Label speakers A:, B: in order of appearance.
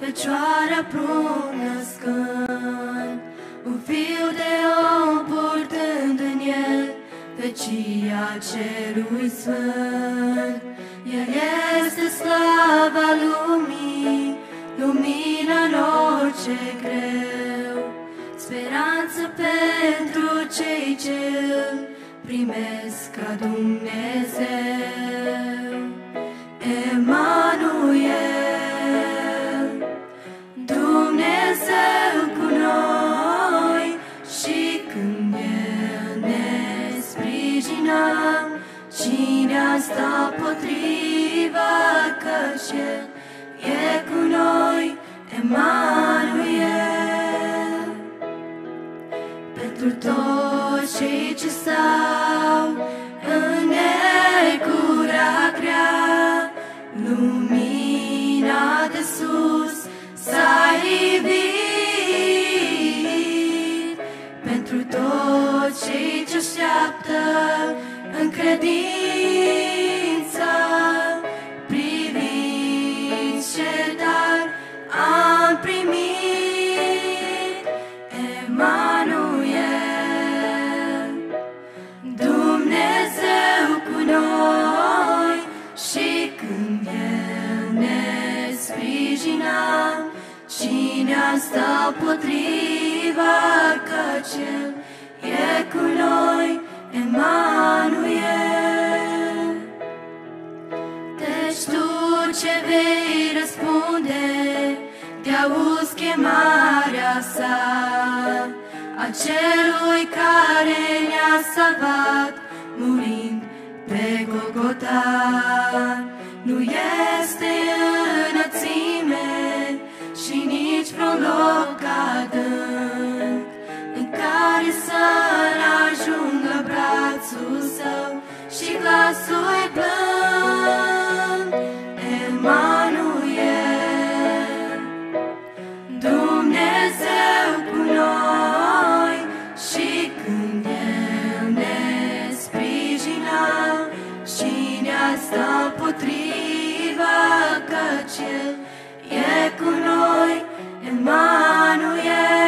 A: Fecioara prunăscând, un fiu de om purtând în el vecia celui sfânt. El este slava lumii, lumina în orice greu, speranță pentru cei ce îl primesc ca Dumnezeu. Emanuel, Dumnezeu cu noi, și când El ne sprijină, cine-a sta potriva, căci El e cu noi. Emanuel, pentru toți cei ce stau în negura grea, lumina de sus s-a ivit. Pentru toți cei ce așteaptă în credință, priviți ce dar am primit. Emanuel, Dumnezeu cu noi, și când El ne sprijină, cine-a sta potriva, căci El e cu noi. Emanuel, deci tu ce vei răspunde, te-auzi chemarea sa, a celui care ne-a salvat murind pe Golgota. Nu este înălțime și nici vreun loc adânc în care să-L ajungă brațul Său și glasul blând. Emanuel, Dumnezeu cu noi, și când El ne sprijină, cine-a sta potriva, căci El e cu noi. Emanuel.